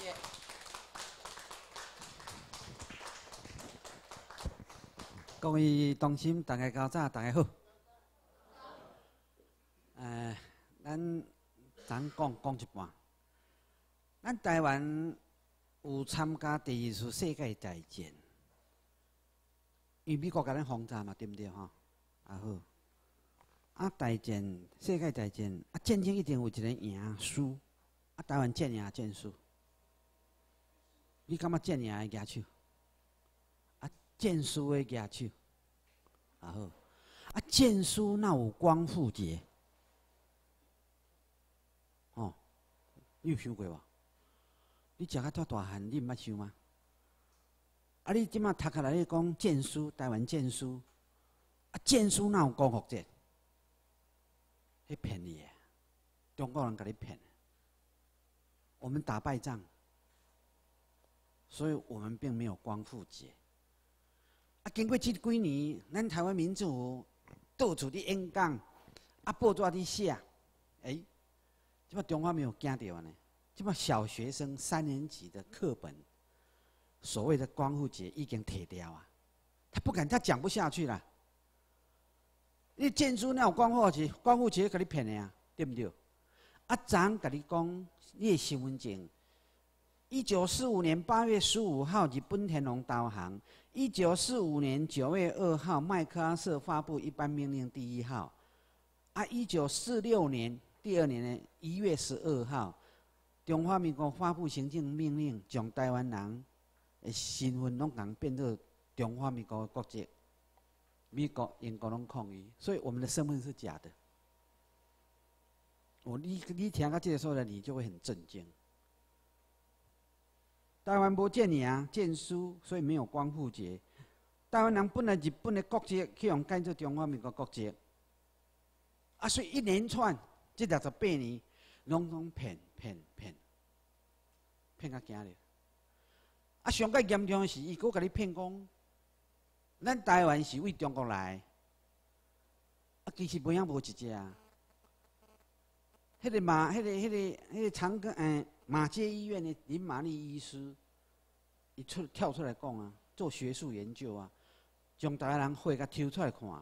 谢。 各位同心，大家较早，大家好。咱讲一半。咱台湾有参加第二次世界大战，因为美国甲咱轰炸嘛，对不对吼？啊好。大战世界大战战争一定有一个赢输，台湾战赢战输。你感觉战赢的举手？战输的举手。啊好。战输哪有光复节？哦，你有想过无？你食甲遮大汉，你毋捌想吗？你即马读下来，你讲战输，台湾战输，战输哪有光复节？迄骗你的，中国人甲你骗。我们打败仗，所以我们并没有光复节。经过这几年，咱台湾民主到处伫演讲，报纸伫写，即摆中华没有惊到呢。即摆小学生3年级的课本，所谓的光复节已经摕掉啊，他不敢，他讲不下去了。你建筑那有光复节，光复节给你骗的啊，对不对？昨甲你讲，你的身份证，1945年8月15号日本天皇导航，1945年9月2号麦克阿瑟发布一般命令第1号，1946年第2年的1月12号，中华民国发布行政命令，将台湾人的身份拢共变做中华民国的国籍。美国、英国拢抗议，所以我们的身份是假的。你听到这个时候呢，你就会很震惊。台湾无战赢、战输，所以没有光复节。台湾人本来日本的国籍去用改做中华民国国籍，所以一连串这68年，拢骗到惊哩。上个严重的是，伊佫甲你骗讲。咱台湾是为中国来，其实无影无一只啊。迄个长庚马街医院的林玛丽医师，伊跳出来讲啊，做学术研究啊，将台湾人血甲抽出来看，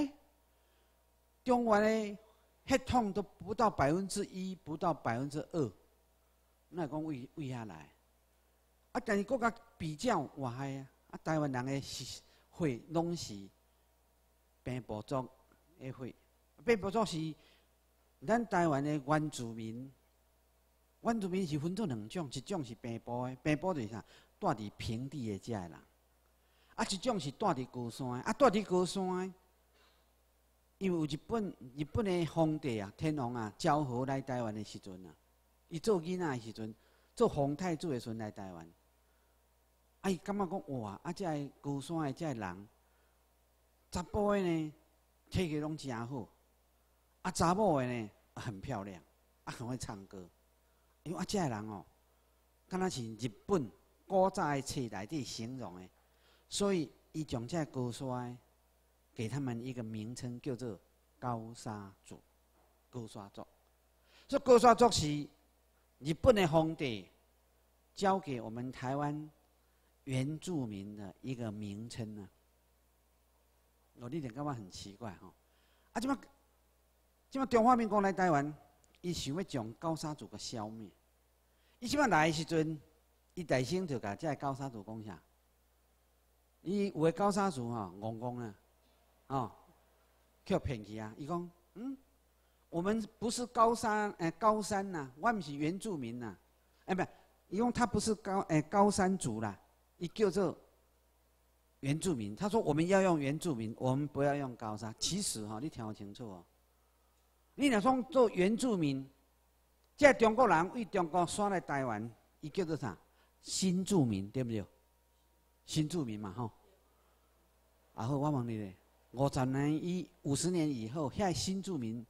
中原的血统都不到1%，不到2%，那讲为遐来？但是佫甲比较哇嗨啊，台湾人的血拢是平埔族的血，平埔族是咱台湾的原住民。原住民是分做2种，一种是平埔的，平埔就是啥，住伫平地的遮个人；一种是住伫高山的，住伫高山的，因为有日本的皇帝啊、天皇啊，招和来台湾的时阵啊，伊做囡仔的时阵，做皇太子的时阵来台湾。伊感觉讲哇，遮个高山的遮个人，查甫的呢，体格拢真好，查某的呢很漂亮，很会唱歌。因为遮个人哦，敢若是日本古早的册内底形容的，所以伊将遮高山给他们一个名称，叫做高沙族。高沙族，所以高沙族是日本的皇帝交给我们台湾原住民的一个名称呢。你点感觉很奇怪吼？即摆中华民国来台湾，伊想要将高沙族给消灭。伊即摆来的时阵，伊大声就甲这高沙族讲啥？伊有个高沙族戆啊，去骗去啊！伊讲，我们不是高山呐，我们是原住民呐，不，伊讲他不是高山族啦。伊叫做原住民，他说我们要用原住民，我们不要用高沙。其实你听清楚哦，你若讲做原住民，这中国人为中国刷来台湾，伊叫做啥？新住民，对不对？新住民嘛吼。好，我问你咧，50年以后，现在新住民，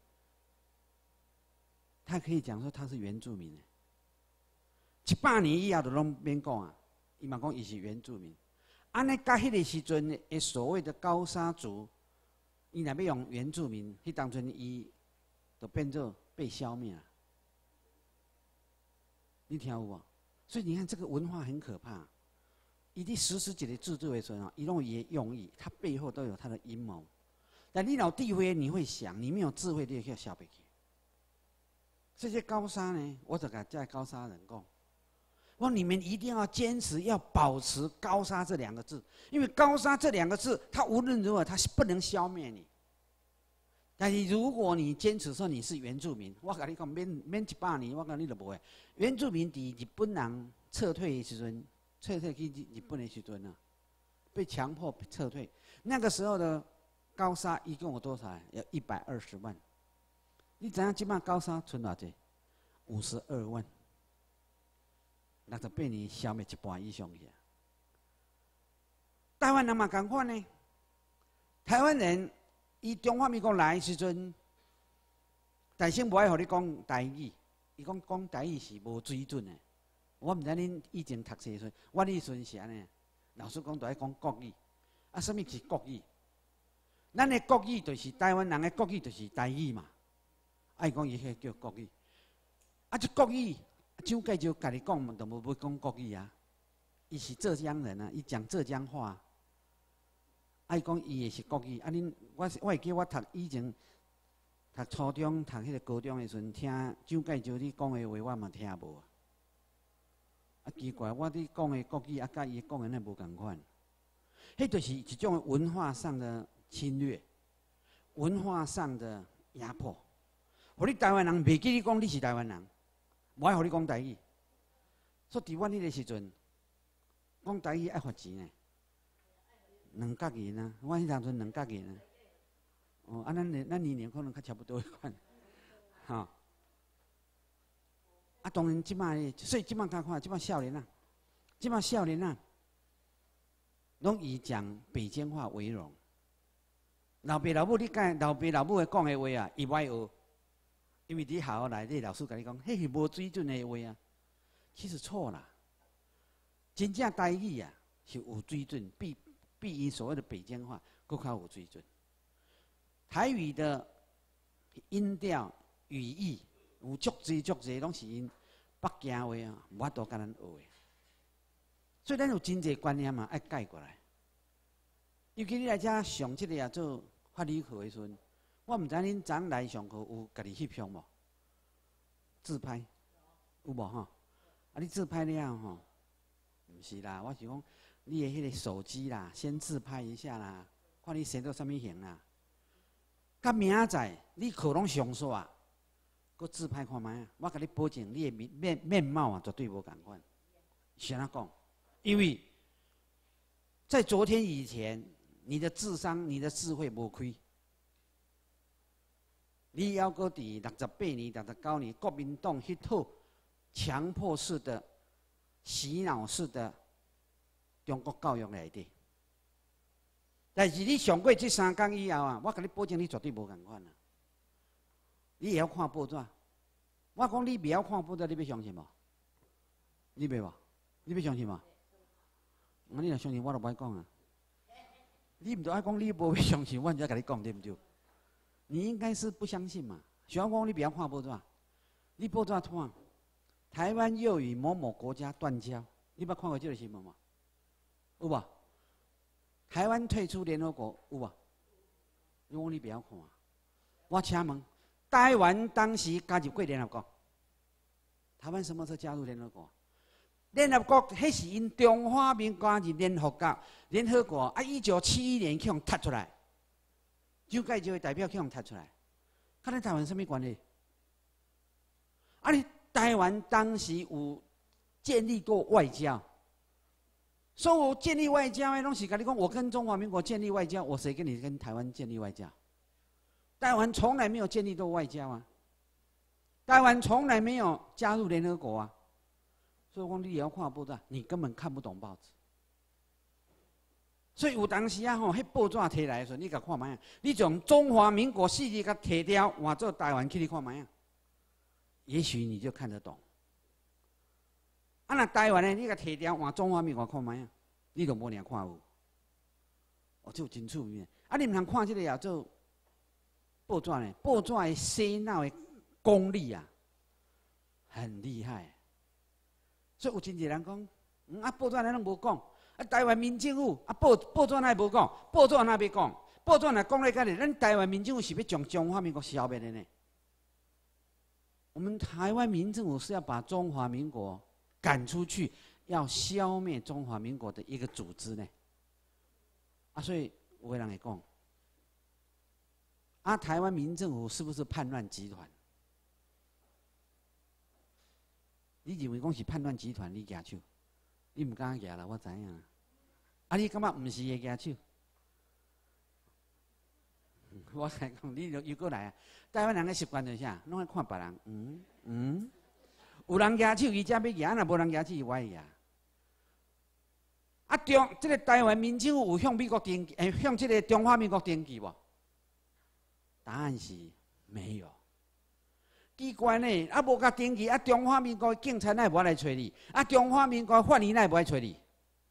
他可以讲说他是原住民，100年以后就拢免讲啊。伊嘛讲伊是原住民，安尼甲迄个时阵的所谓的高沙族，伊若要用原住民，迄当阵伊就变做被消灭了。你听有无？ 所以你看这个文化很可怕。伊伫实施一个制度的时候，伊拢有伊的用意，它背后都有它的阴谋。但你有智慧，你会想；你没有智慧，你就笑不起。这些高沙呢，我就甲这高沙人讲，我说你们一定要坚持，要保持高沙这两个字，因为高沙这两个字，它无论如何，它是不能消灭你。但是如果你坚持说你是原住民，我跟你讲，免100年，我讲你都不会。原住民伫日本人撤退的时阵。撤退去日本的时阵啊，被强迫撤退。那个时候的高沙一共有多少？有120万。你知影即摆高沙剩偌济？52万。68年消灭一半以上去。台湾人嘛同款呢。台湾人伊中华民国来的时阵，大先无爱互你讲台语，伊讲台语是无水准的。我毋知恁以前读册时，我迄时阵是安尼，老师讲都爱讲国语，啊，什么是国语？咱的国语就是台湾人的国语，就是台语嘛。爱讲伊迄叫国语，啊，这国语，蒋介石家己讲嘛，都无要讲国语啊。伊是浙江人啊，伊讲浙江话。爱讲伊的是国语，啊，恁我会记我读以前读初中、读迄个高中的时阵，听蒋介石你讲的话，我嘛听无。啊，奇怪，我伫讲的国语啊，甲伊讲的那无共款。迄就是一种文化上的侵略，文化上的压迫。互你台湾人袂记你讲你是台湾人，无爱互你讲台语。所以伫阮迄个时阵，讲台语爱罚钱呢，2角银啊！我迄当阵2角银啊。哦，啊，咱年龄可能较差不多迄款，哈。啊，当然，即摆，所以即摆看，即摆少年啊，即摆少年啊，拢以讲北京话为荣。老爸老母，你讲老爸老母的讲的话啊，伊歹学，因为伫学校内底老师甲你讲，迄是无水准的话啊。其实错啦，真正台语啊是有水准，比伊所谓的北京话更较有水准。台语的音调、语义。有足侪拢是因北京话啊，无法度甲咱学的。所以咱有真侪观念嘛，爱改过来。尤其你来遮上即个啊做法理课的时阵，我毋知恁昨来上课有家己翕相无？自拍有无吼？啊，你自拍了吼？毋是啦，我是讲你的迄个手机啦，先自拍一下啦，看你生到什么形啦。甲明仔你课拢上煞。搁自拍看卖啊！我甲你保证，你的面貌啊，绝对无共款。是安怎讲？因为在昨天以前，你的智商、你的智慧无开。你要搁伫68年、69年，国民党迄套强迫式的、洗脑式的中国教育内底。但是你上过这3天以后啊，我甲你保证，你绝对无共款啊！你也要看报纸。我讲你不要看报纸，你要相信无？你袂无？你要相信无？你若相信，我就不爱讲啊。你唔就爱讲，你无要相信，我才甲你讲，对不对？你应该是不相信嘛。想讲你不要看报纸，你报纸看，台湾又与某某国家断交，你捌看过这个新闻吗？有无？台湾退出联合国，有无？你讲你不要看，我请问。台湾当时加入过联合国，台湾什么时候加入联合国？联合国迄是因中华民国加入联合国，联合国啊，1971年去互踢出来，蒋介石的代表去互踢出来，跟咱台湾什么关系？啊，你台湾当时有建立过外交，所以我建立外交的拢是跟你讲，我跟中华民国建立外交，我谁跟你跟台湾建立外交？台湾从来没有建立过外交啊，台湾从来没有加入联合国啊，所以讲你也要看报纸，你根本看不懂报纸。所以有当时啊吼，迄报纸摕来的时候，你甲看卖啊，你从中华民国4字甲摕掉，换做台湾去你看卖啊，也许你就看得懂。啊，那台湾呢，你甲摕掉，换中华民国看卖啊，你都无领看有。哦，这有真趣味。啊，你毋通看这个也做。报纸呢？报纸的洗脑的功力啊，很厉害。 所以有真侪人讲，报纸咱拢无讲，台湾民政府报纸哪会无讲？报纸哪要讲？报纸若讲咧，甲咧，咱台湾民政府是要将中华民国消灭的呢？我们台湾民政府是要把中华民国赶出去，要消灭中华民国的一个组织呢。所以有个人会讲，台湾民政府是不是叛乱集团？你认为讲是叛乱集团，你举手？你唔敢举啦，我知影。你感觉唔是会举手？我来讲，你又过来啊！台湾人的习惯就是啥？拢爱看别人，有人举手，伊才要举；若无人举手，我会举。这个台湾民政府有向美国登记，向这个中华民国登记无？答案是没有。奇怪呢，无甲登记，中华民国警察奈无来找你，中华民国法院奈无来找你，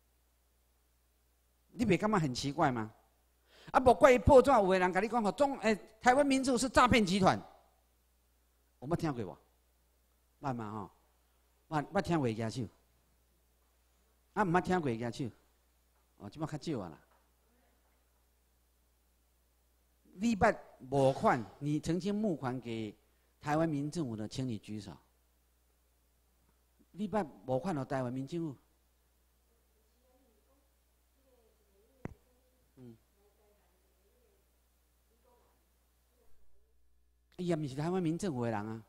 你袂感觉很奇怪吗？无怪伊报纸有个人甲你讲，台湾民主是诈骗集团，有捌听过无？捌嘛吼，捌听过举手，毋捌听过举手，即摆较少啊啦。你捌募款？你曾经募款给台湾民政府的，请你举手。你捌募款到台湾民政府？伊也毋是台湾民政府的人啊。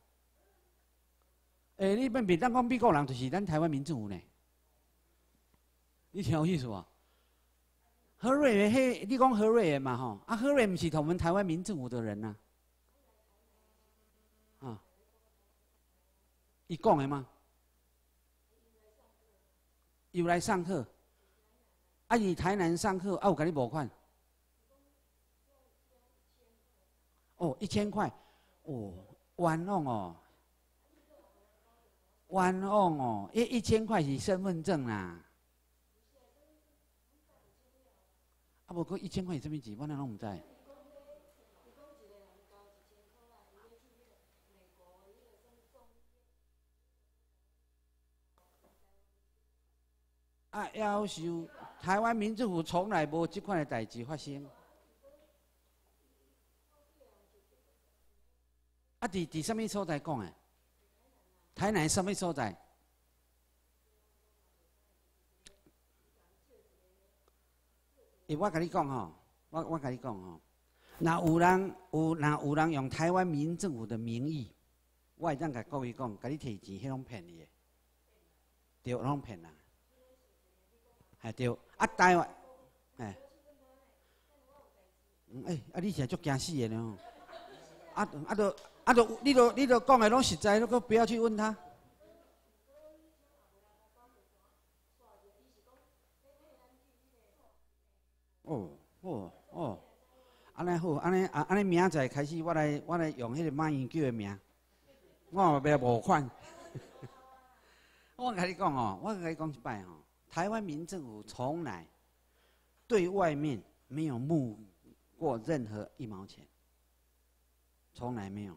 你袂当讲美国人就是咱台湾民政府呢？你听有意思无？何瑞元，你讲何瑞元嘛吼？何瑞元毋是我们台湾民政府的人呐、伊讲的吗？有来上课，伊台南上课，有甲你募款？1000块，冤枉哦，冤枉哦！1000块是身份证啦，无过1000块是啥物字？我哪拢毋知。要求台湾民政府从来无这款的代志发生。伫什么所在讲的？台南什么所在？我甲你讲吼，我甲你讲吼，若有人用台湾民政府的名义，我会当甲各位讲，甲你摕钱，迄拢骗你的，对，拢骗人。对，台湾，你是足惊死的呢？你都讲的拢实在，你都不要去问他。安尼好，安尼明仔开始，我来用迄个马英九的名，我要募款。我甲你讲哦，我甲你讲一摆哦，台湾民政府从来对外面没有募过任何1毛钱，从来没有。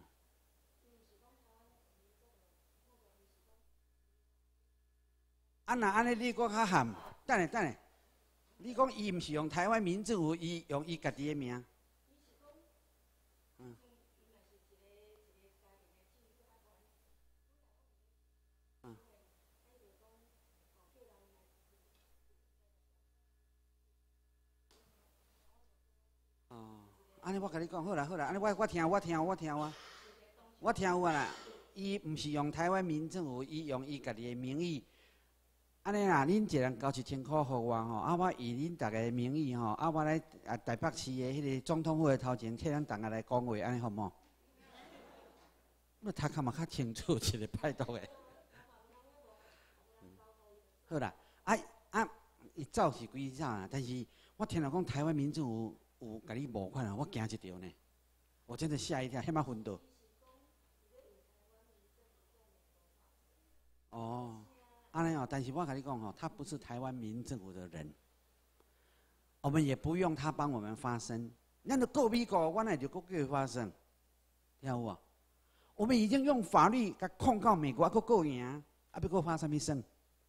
那安尼你搁较含，等下，你讲伊毋是用台湾民政府，伊用伊家己的名。安尼我甲你讲，好啦，安尼我听有啊啦。伊毋是用台湾民政府，伊用伊家己的名义。安尼啦，恁一人交1000块互我吼，我以恁大家的名义吼，我来台北市的迄个总统府的头前，替咱大家来讲话，安尼好无？我读较嘛较清楚一个歹毒的。好啦，伊走是归走啦，但是我听人讲台湾民政府有甲你募款啊，我惊一跳呢，我真的吓一跳，迄马昏倒。安尼哦，但是我跟你讲哦，他不是台湾民政府的人，我们也不用他帮我们发声。咱就告美国，我那就告叫发声，听有无？我们已经用法律甲控告美国，还告赢，要告发什么声？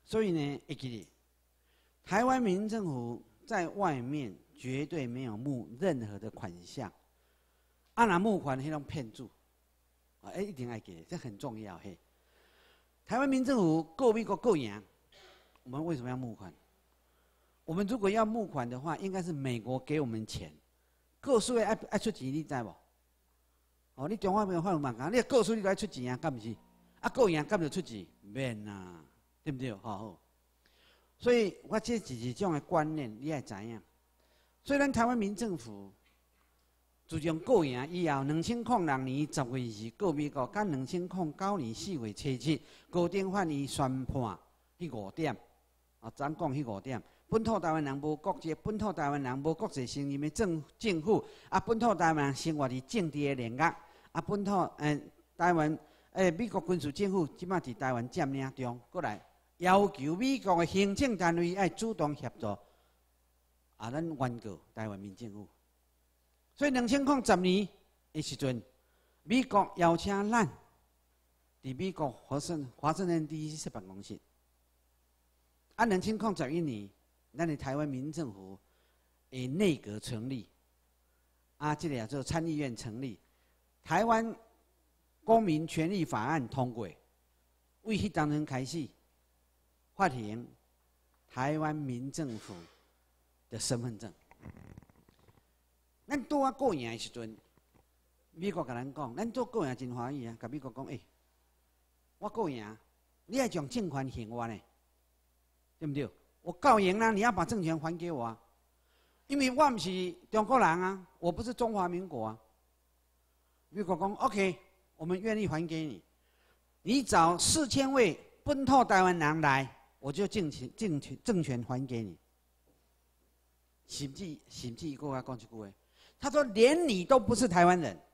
所以呢，会记得台湾民政府在外面绝对没有募任何的款项，若募款迄种骗子，一定要记得，这很重要嘿。台湾民政府够美国够赢，我们为什么要募款？我们如果要募款的话，应该是美国给我们钱，告诉爱出钱，你知无？哦，你中华民国发有万讲，你告诉你来出钱啊，敢毋是？够赢敢就出钱，免啊，对不对？好。所以我这是种的观念，你要知影。虽然台湾民政府自从过赢以后，2006年10月是告美国，甲2009年4月初7，高等法院宣判迄5点，咱讲迄5点，本土台湾人无国籍，本土台湾人无国际承认的政府，本土台湾人生活伫政治的联合，本土台湾美国军事政府即马伫台湾占领中，过来。要求美国的行政单位要主动协助，咱原告台湾民政府。所以2010年的时阵，美国邀请咱伫美国华盛顿 DC 设办公室。2011年，咱的台湾民政府的内阁成立，这个叫做参议院成立，台湾公民权利法案通过，为迄当天开始。发行台湾民政府的身份证。咱拄过赢的时阵，美国甲咱讲，咱做过赢真欢喜啊！甲美国讲，我过赢，你要将政权还我呢，对不对？我告赢了，你要把政权还给我啊！因为我不是中国人啊，我不是中华民国啊。美国讲 OK， 我们愿意还给你，你找4000位本土台湾人来。我就政权还给你，甚至一个讲一句话，他说连你都不是台湾人，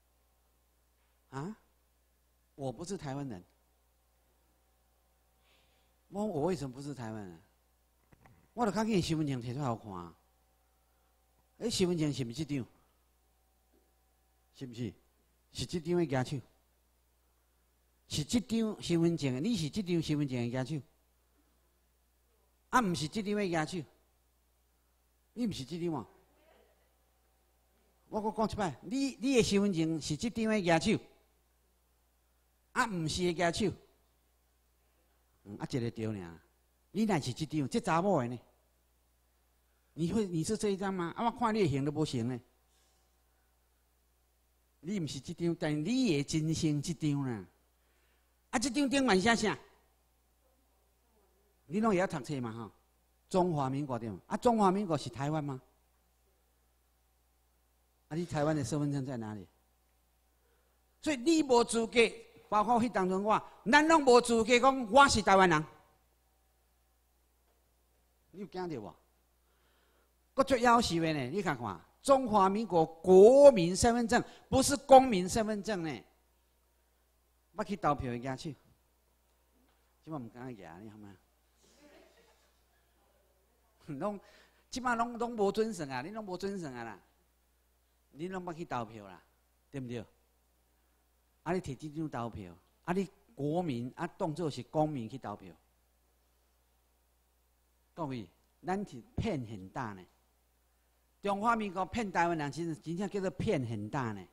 我不是台湾人，我为什么不是台湾人？我就看见身份证摕出来好看，身份证是不是这张？是不是？是这张的举手？是这张身份证的？你是这张身份证的举手？毋是这张的举手，你毋是这张啊？我讲一摆，你的身份证是这张的举手，毋是的举手，一个对尔。你乃是这张，这查某的呢？你是这一张吗？我看你的型都无型呢。你毋是这张，但你的真身这张啦。这张顶面写啥？你拢会晓读册嘛？吼，中华民国对吗？中华民国是台湾吗？你台湾的身份证在哪里？所以你无资格，包括迄当中咱拢无资格讲我是台湾人。你有惊到无？佫最夭寿的呢？你看看，中华民国国民身份证不是公民身份证呢。捌去投票的举手，即摆唔敢举，你好吗？拢即摆拢无准绳啊！你拢无准绳啊啦！你拢捌去投票啦，对不对？你摕这张投票，你国民当作是公民去投票，各位，咱是骗很大呢。中华民国骗台湾人，真正叫做骗很大呢。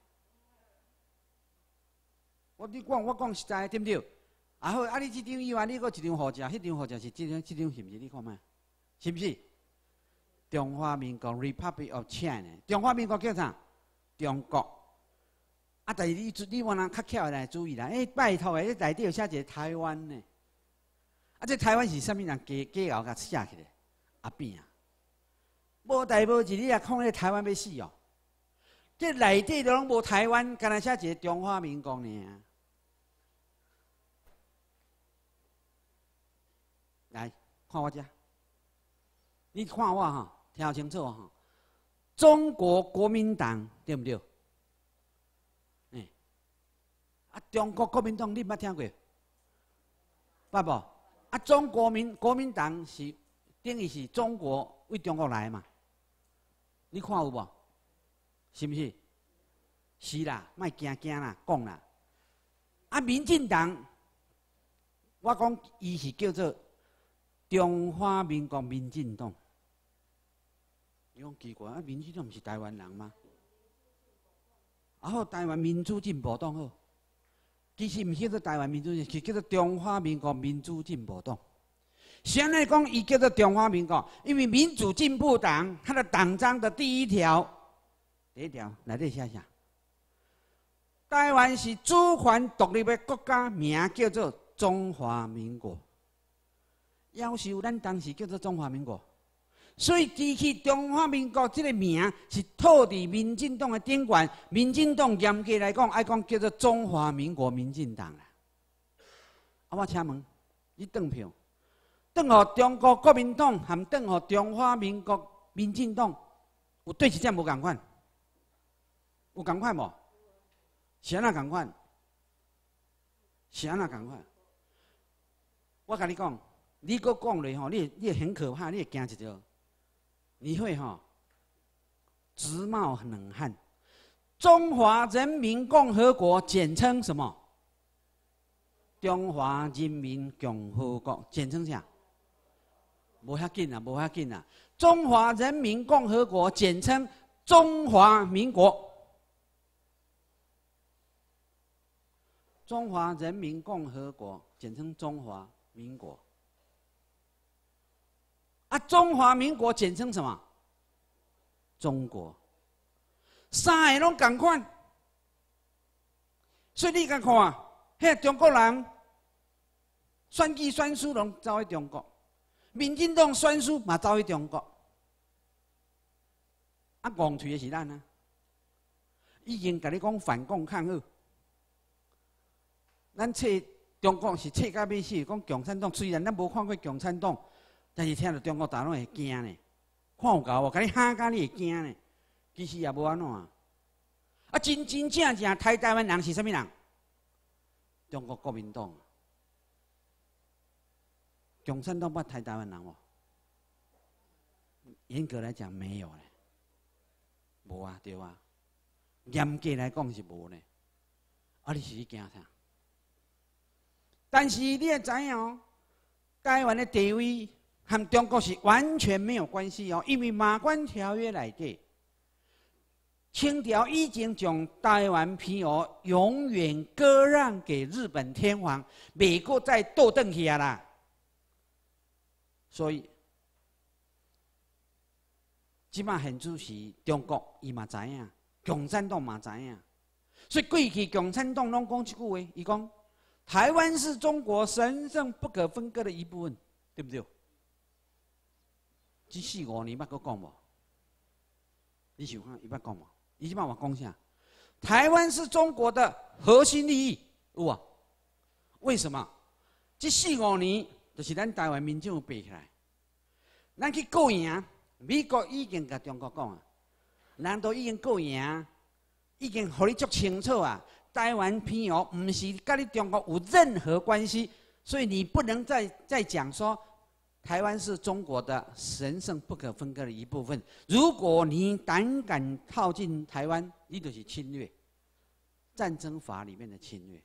我讲实在，对不对？好，你这张以外，你搁一张护照，迄张护照是这张是不是？你看嘛，是不是？中华民国 Republic of China， 中华民国叫啥？中国。但是你往人较巧来注意啦，拜托诶，这内底有写一个台湾呢。这台湾是啥物人假后甲写起来？变啊！无代无志，你也看那台湾要死哦。这内底都拢无台湾，干那写一个中华民国呢？来看我这，你看我哈，听清楚哈。中国国民党对不对？中国国民党你捌听过？捌无？中国民党是等于是中国为中国来嘛？你看有无？是不是？是啦，莫惊啦，讲啦。民进党，我讲伊是叫做中华民国民进党。你讲奇怪，民进党不是台湾人吗？好，台湾民主进步党好，其实唔叫做台湾民主，是叫做中华民国民主进步党。现在讲伊叫做中华民国，因为民主进步党它的党章的第一条内底写啥？台湾是主权独立的国家，名叫做中华民国。要求咱当时叫做中华民国。所以，提起中华民国这个名是套伫民进党的顶端。民进党严格来讲，爱讲叫做中华民国民进党啦。我请问，你转票，转互中国国民党，含转互中华民国民进党，有对一点无共款？有共款无？是安那共款？是安那共款？我甲你讲，你搁讲咧吼，你很可怕，你会惊一条。你会直冒冷汗。中华人民共和国简称什么？中华人民共和国简称啥？无遐紧啊，无遐紧啊。中华人民共和国简称中华民国。中华人民共和国简称中华民国。中华民国简称什么？中国。三个拢同款，所以你甲看，迄中国人选举选输拢走去中国，民进党选输嘛走去中国。戆嘴的是咱啊！已经甲你讲反共抗日，咱册中国是册甲要死，讲共产党虽然咱无看过共产党。但是听到中国大陆会惊呢，看有够无？甲你喊甲你会惊呢？其实也无安怎啊！真正台湾人是啥物人？中国国民党。共产党捌台湾人无？严格来讲没有呢，无啊，对啊。严格来讲是无呢。你是惊啥？但是你也知影哦，台湾的地位。和中国是完全没有关系哦，因为马关条约内底，清朝已经将台湾澎湖永远割让给日本天皇，美国再倒转去啊啦。所以，即马现主是中国，伊嘛知影，共产党嘛知影，所以过去共产党拢讲一句话，伊讲台湾是中国神圣不可分割的一部分，对不对？这4、5年捌搁讲无？你想看伊捌讲无？伊即摆话讲啥？台湾是中国的核心利益，有啊？为什么？这4、5年就是咱台湾民众爬起来，咱去告赢，美国已经甲中国讲啊，人都已经告赢，已经互你足清楚啊。台湾澎湖唔是甲你中国有任何关系，所以你不能再讲说。台湾是中国的神圣不可分割的一部分。如果你胆敢靠近台湾，你就是侵略，战争法里面的侵略。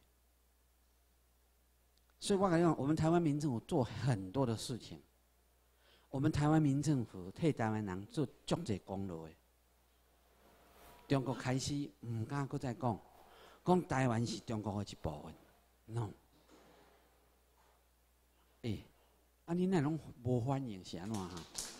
所以我讲，我们台湾民政府做很多的事情，我们台湾民政府替台湾人做足侪功劳的。中国开始唔敢再讲台湾是中国的一部分 ，no。你那拢无反应是安怎哈？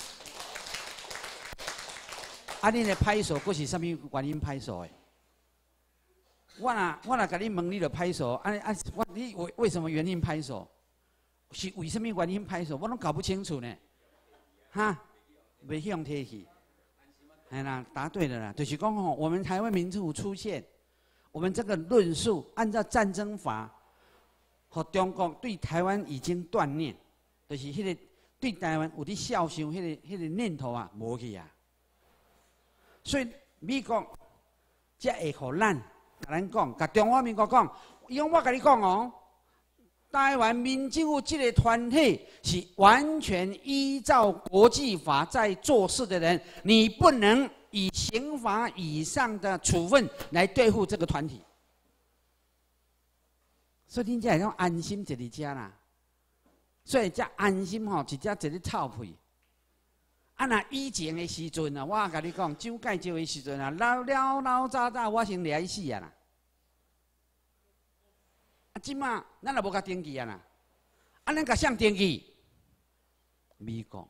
你的拍手，佫是啥物原因拍手的？我若甲你问，你就拍手。你为什么原因拍手？是为什么原因拍手？我拢搞不清楚呢。哈，袂向提起。哎啦，答对了啦，就是讲吼，我们台湾民主出现，我们这个论述按照战争法，和中国对台湾已经断念。就是迄个对台湾有啲孝想，迄个念头啊，无去啊。所以美国才会互咱甲咱讲，甲中华民国讲，因为我甲你讲哦，台湾民政府这个团体是完全依照国际法在做事的人，你不能以刑法以上的处分来对付这个团体。所以恁才会当安心坐伫遮啦。 所以才安心吼，一只一日臭屁。啊，那以前的时阵啊，我甲你讲，蒋介石的时阵啊，老早，我先掠死啊啦。啊，即马咱也无甲登记啊啦。啊，咱甲谁登记？美国。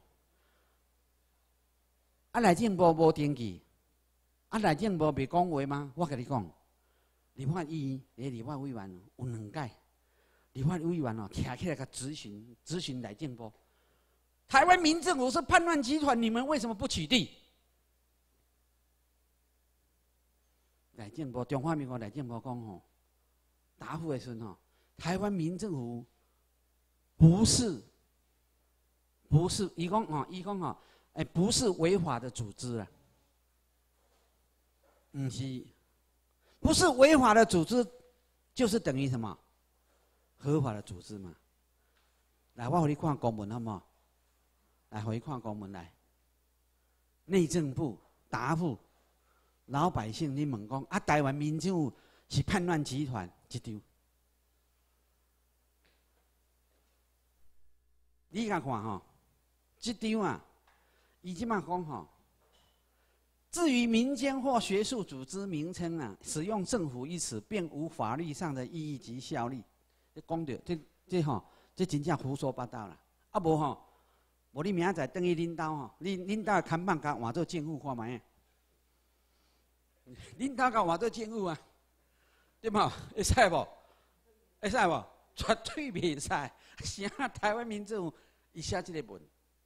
啊，内政部无登记。啊，内政部袂讲话吗？我甲你讲，立法议员、立法委员有2届，立法委员哦，徛起来甲咨询内政部。台湾民政府是叛乱集团，你们为什么不取缔？内政部中华民国内政部讲吼，答复的时候吼，台湾民政府不是，伊讲吼，不是违法的组织啊，不是违法的组织，就是等于什么？合法的组织嘛。来，我给你看公文好不好？来，回看公文来。内政部答复老百姓，你问讲啊，台湾民政府是叛乱集团一张。你甲看吼，这张啊，伊即马讲吼，至于民间或学术组织名称啊，使用政府一词，并无法律上的意义及效力。你讲着，这真正胡说八道啦！啊无吼。无你明仔载等于恁兜吼，恁兜看板甲换做政府看卖啊？恁兜甲换做政府啊？对无？会使无？会使无？绝对袂使！啥台湾民政府伊写即个文，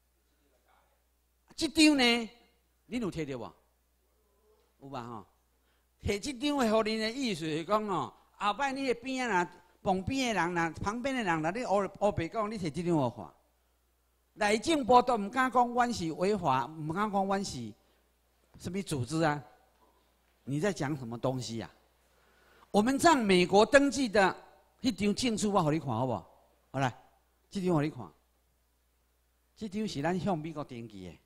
即张呢？恁有摕到无？有吧吼？摕即张的，互恁的意思是讲哦，后摆你的边啊，旁边的人啦，旁边的人啦，你黑白讲，你摕即张互看。内政部都唔敢讲阮是违法，唔敢讲阮是什么组织啊？你在讲什么东西啊？我们在美国登记的迄张证书，我互你看好不好？好来，这张互你看，这张是咱向美国登记的，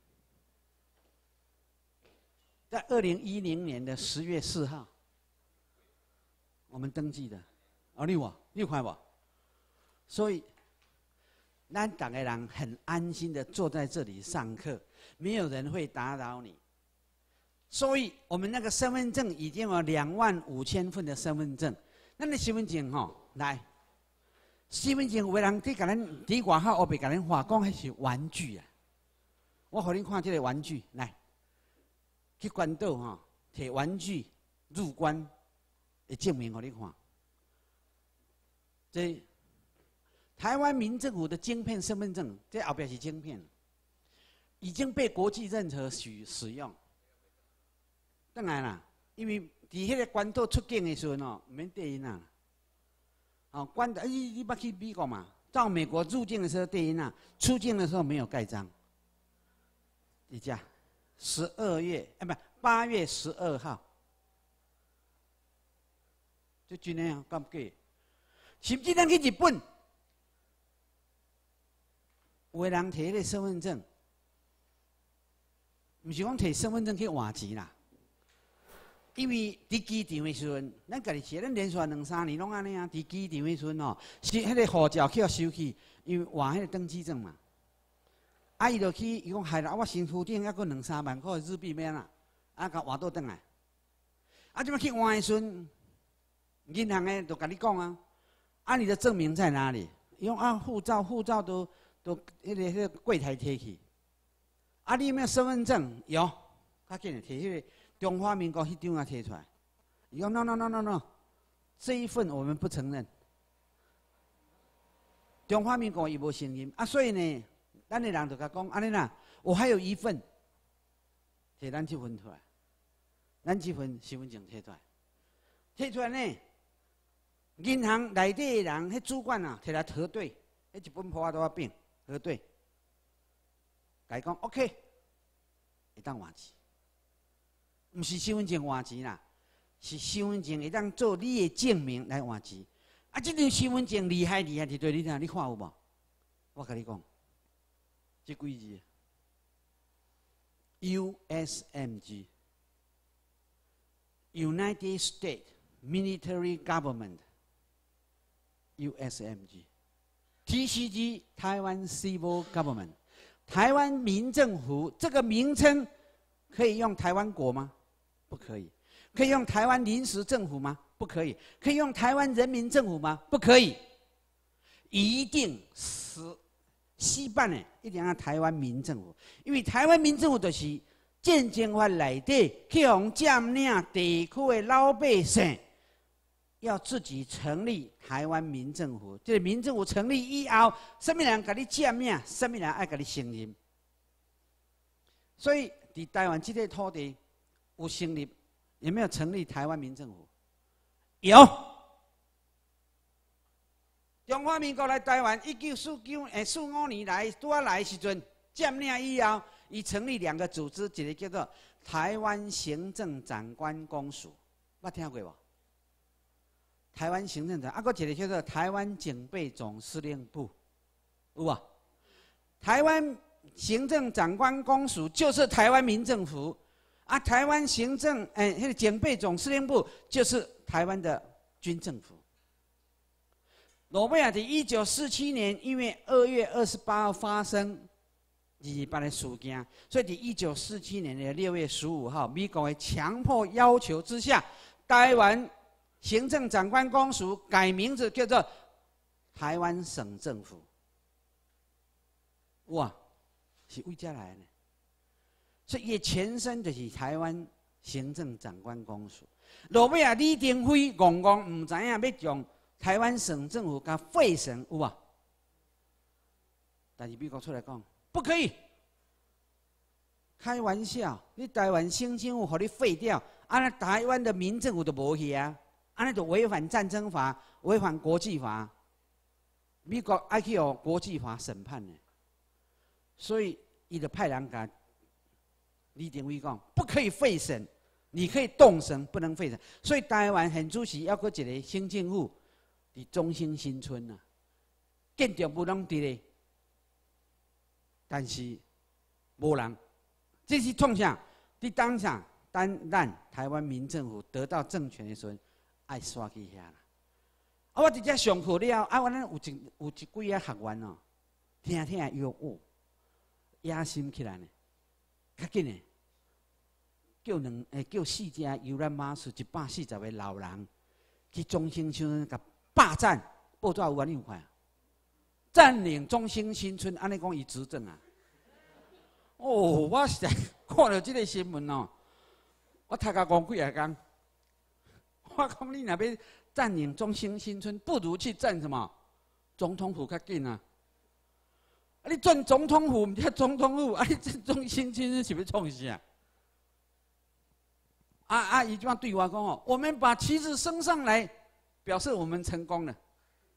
在2010年的10月4号，我们登记的。哦，你有看无？所以。咱大家人很安心的坐在这里上课，没有人会打扰你。所以我们那个身份证已经有25000份的身份证。咱的身份证吼，来，身份证有个人伫甲咱伫外口后边甲咱画讲迄是玩具啊。我互恁看这个玩具，来，去关岛吼，摕玩具入关的证明互你看。这。台湾民政府的晶片身份证，这后边是晶片，已经被国际认可使用。当然啦，因为伫迄个关岛出境的时候哦，唔免戴因啊。哦，你捌去美国嘛？到美国入境的时候戴因啊，出境的时候没有盖章。你讲8月12号，就真诶啊，咁假？甚至咱去日本。有个人摕迄个身份证，毋是讲摕身份证去换钱啦。因为伫机场的时阵，咱家己写，咱连续2、3年拢安尼啊。伫机场的时阵哦，是迄个护照去互收起，因为换迄个登机证嘛。啊，伊就去，伊讲害啦，我身躯顶还佫2、3万块日币免啦，啊，甲换倒转来。啊，即摆去换的时阵，银行的就甲你讲啊，啊，你的证明在哪里？伊讲啊，护照都迄个柜台摕去。啊，你有没有身份证？有，较紧的摕迄个中华民国迄张啊摕出来。伊讲 no， 这一份我们不承认。中华民国伊无承认啊，所以呢，咱的人就甲讲安尼啦，我还有一份，摕咱这份出来，咱这份身份证摕出来，摕出来呢，银行内底的人，迄主管啊，摕来核对，迄一本破都要变。核对，甲伊讲 OK， 会当换钱，毋是身份证换钱啦，是身份证会当做你的证明来换钱。啊，这张身份证厉害伫对你听，你看有无？我甲你讲，这几字 ？USMG United States Military Government USMG。 TCG 台湾 Civil Government， 台湾民政府这个名称可以用台湾国吗？不可以。可以用台湾临时政府吗？不可以。可以用台湾人民政府吗？不可以。一定是西办的，一定要台湾民政府，因为台湾民政府就是战争法内底去互占领地区的老百姓。要自己成立台湾民政府，这个民政府成立以后，什么人给你占领，什么人爱给你承认。所以，在台湾这块土地有成立，有没有成立台湾民政府？有。中华民国来台湾，1945年来拄啊来的时阵，占领以后，伊成立2个组织，一个叫做台湾行政长官公署，捌听过无？台湾行政长，啊，佫一个叫做台湾警备总司令部，有啊。台湾行政长官公署就是台湾民政府，啊，台湾行政那个警备总司令部就是台湾的军政府。诺贝尔在1947年1月2月28号发生日本的事件，所以在1947年的6月15号，美国的强迫要求之下，台湾行政长官公署改名字叫做台湾省政府。哇，是为这来的，所以伊前身就是台湾行政长官公署。诺贝尔李登辉戆戆唔知影要将台湾省政府甲废省有啊？但是美国出来讲不可以，开玩笑！你台湾省政府，互你废掉，那台湾的民政府就无去啊！安尼就违反战争法，违反国际法。美国爱去有国际法审判的，所以伊就派人甲李登辉讲，不可以废省，你可以动省，不能废省。所以台湾现主席要搁一个省政府伫中兴新村啊，建筑物拢伫咧，但是无人。这是创啥？伫当下，当咱台湾民政府得到政权的时候，爱刷去遐啦。啊，我直接上课了，啊，我咱有几个学员哦，听听以后哦，野心起来呢，较紧的，叫4只游览马术140个老人去中兴新村甲霸占，报纸有安尼有看啊？占领中兴新村，安尼讲伊执政啊？哦，我实在看到这个新闻哦，我读甲讲几下工。我讲你若要占领中兴新村，不如去占什么总统府较紧啊！啊，你占总统府，唔是总统府，啊，你占中兴新村是要创啥？伊这样对我讲哦，我们把旗子升上来，表示我们成功了。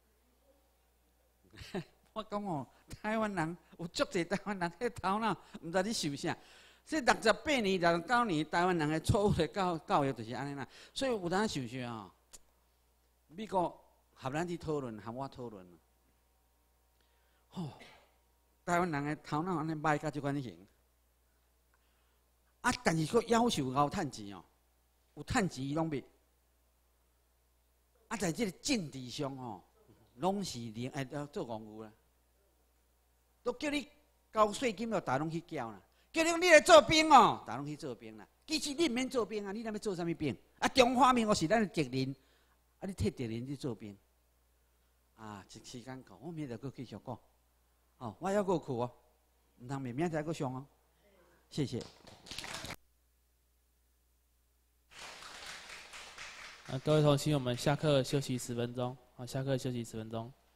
我讲哦，台湾人有足侪台湾人迄头脑，唔知你想啥。这68年、69年，台湾人的错误的教育就是安尼啦。所以有当想想啊，美国和咱去讨论，和我讨论，台湾人的头脑安尼歹到这款型，啊，但是佫要求高趁钱哦，有趁钱伊拢袂，啊，在这个政治上哦，拢是做戆牛啦，都叫你交税金就大拢去缴啦。叫你来做兵哦，大拢去做兵啦。其实你唔免做兵啊，你那要做啥物兵？啊，中华民国是咱的敌人，啊，你替敌人去做兵，啊，一时间到，我明仔再继续讲。哦，我要过去哦，唔通明仔再上哦。谢谢。 各位同学，我们下课休息10分钟。好，下课休息10分钟。